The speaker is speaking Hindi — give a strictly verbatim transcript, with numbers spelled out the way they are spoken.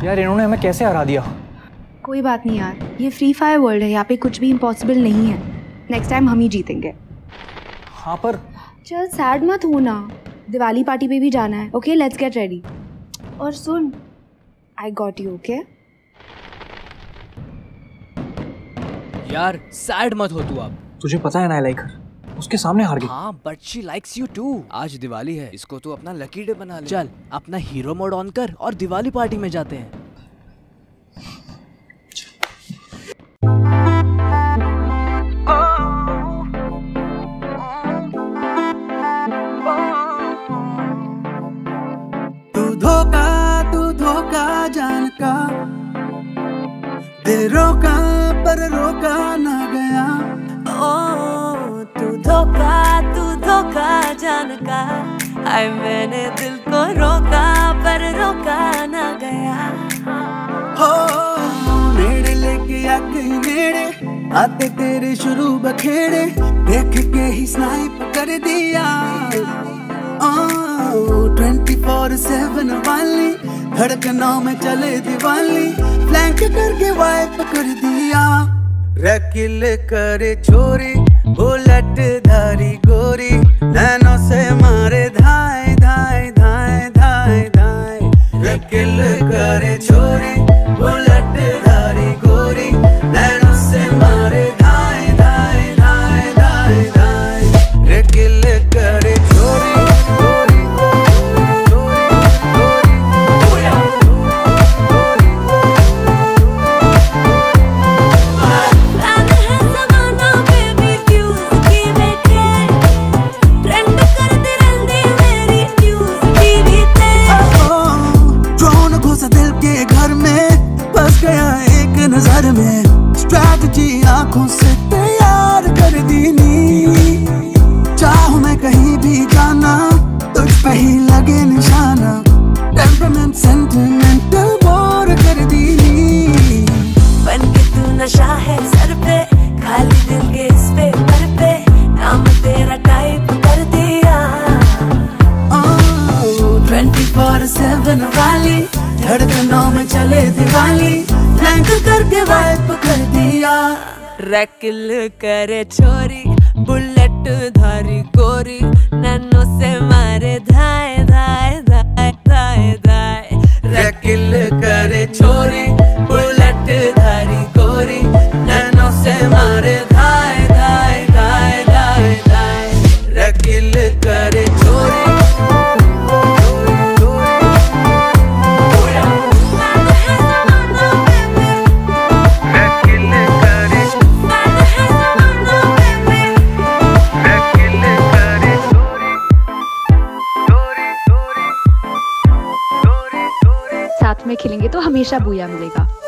यार इन्होंने हमें कैसे हरा दिया। कोई बात नहीं यार, ये फ्री फायर वर्ल्ड है, यहाँ पे कुछ भी इम्पॉसिबल नहीं है। नेक्स्ट टाइम हम ही जीतेंगे। हाँ पर चल सैड मत हो ना, दिवाली पार्टी पे भी जाना है। Okay let's get ready. और सुन, आई गॉट यू। ओके यार सैड मत हो तू। अब तुझे पता है ना, लाइक उसके सामने हार गई। हाँ but she likes you too. आज दिवाली है, इसको तू अपना लकी डे बना ले। चल अपना हीरो मोड ऑन कर और दिवाली पार्टी में जाते हैं। तू धोखा तू धोखा जान का, दे रोका पर रोका ना गया। ओ तू धोखा तू धोखा जान का, हाय मैंने दिल को रोका पर रोका ना गया। हो नेड़े लेके आ गई नेड़े, आते तेरे शुरू बखेड़े, देख के ही स्नाइप कर दिया। ट्वेंटी फोर सेवन वाली धड़कनों में चले दिवाली, फ्लैंक करके वाइप कर दिया। रकील करे छोरी बुलेट धारी गोरी, नैनों से मारे धाए धाए धाए धाए धाए। रकील करे छोरी बुलेट धारी गोरी, नैनों से मारे धाए धाए धाए धाए धाए। रकील करे छोरी गोरी नजर में, स्ट्रैटेजी आंखों से तैयार कर दी नी। चाहूं मैं कहीं भी जाना, तुझ पे ही लगे निशाना, टेम्परामेंट सेंटिमेंटल वॉर कर दी नी। बन के तू नशा है सर पे, खाली दिल के इस पे पर पे, नाम तेरा टाइप कर दिया। ट्वेंटी फोर सेवन वाली धड़कनों में चले दिवाली, फ्लैंक करके वाइप कर दिया। रकील करे छोरी बुलेट धारी गोरी, नैनों से मारे धाए धाए धाए धाए धाए। रकील करे छोरी बुलेट धारी गोरी, नैनों से मारे धाए धाए धाए धाए धाए। रकील करे छोरी साथ में खेलेंगे तो हमेशा बूया मिलेगा।